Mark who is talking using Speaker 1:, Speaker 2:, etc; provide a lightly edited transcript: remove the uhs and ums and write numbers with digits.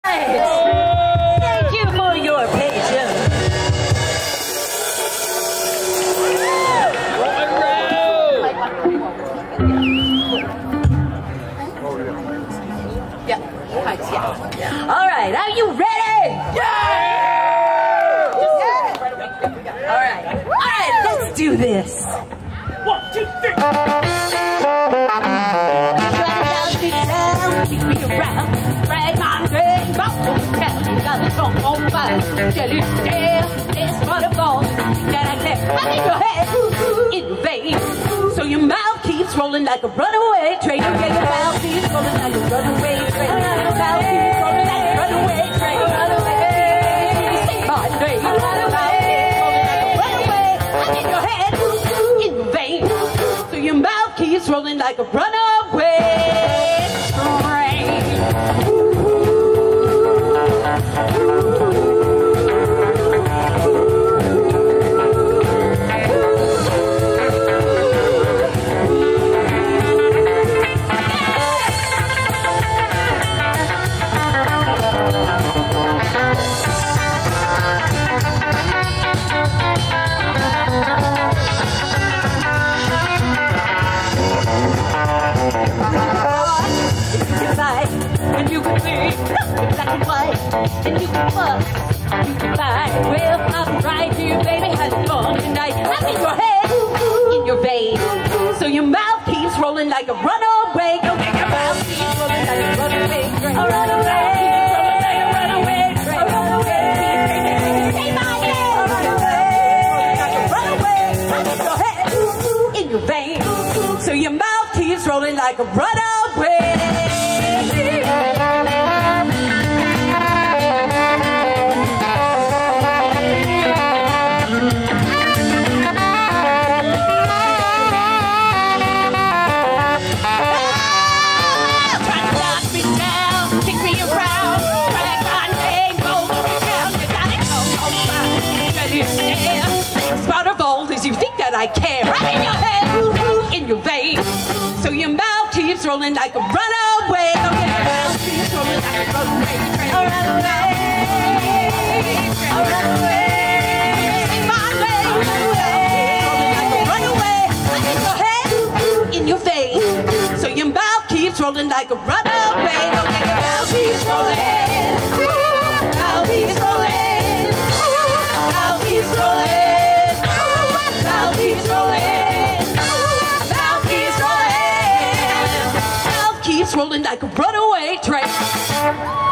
Speaker 1: Thank you for your patience. Yeah. All right, are you ready? Yeah! All right, let's do this. 1, 2, 3. Keep me around, drag my name, bounce on the couch, got a song on fire, tell you stare, it's waterfall, that I can't find in your head, in your vein, so your mouth keeps rolling like a runaway train, okay, your mouth keeps rolling like a runaway train, your mouth keeps rolling like a runaway train, runaway, say my name, your mouth keeps rolling like a runaway, in your head, in your vein, so your mouth keeps rolling like a runaway. And you can see black and white, and you can fuss, you can lie. Well, I'm right here, baby, having fun tonight. I'm in your head, in your vein, so your mouth keeps rolling like a runaway. Don't get your mouth keeps rolling like a runaway train. A runaway, rolling like a runaway train. A runaway, say my name. A runaway, rolling like a runaway. I'm in your head, in your vein, so your mouth keeps rolling like a runaway. You think that I care? Right in your head, in your vein, so your mouth keeps rolling like a runaway. Don't get your mouth keeps rolling like a runaway train. A runaway, a runaway. Say my name. Rolling like a runaway. I'm in your head, in your vein, so your mouth keeps rolling like a runaway. Don't get your mouth keeps rolling. Mouth keeps rolling. Mouth keeps rolling. Keeps rolling, mouth keeps rolling, mouth keeps rolling like a runaway train.